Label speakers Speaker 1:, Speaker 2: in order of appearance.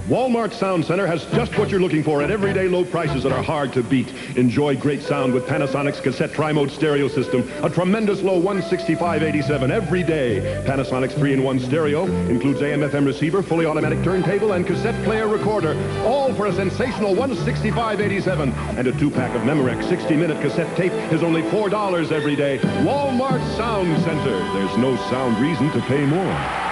Speaker 1: Wal-Mart Sound Center has just what you're looking for at everyday low prices that are hard to beat. Enjoy great sound with Panasonic's cassette tri-mode stereo system. A tremendous low 165.87 every day. Panasonic's 3-in-1 stereo includes AM/FM receiver, fully automatic turntable, and cassette player recorder. All for a sensational 165.87. And a 2-pack of Memorex 60-minute cassette tape is only $4 every day. Wal-Mart Sound Center. There's no sound reason to pay more.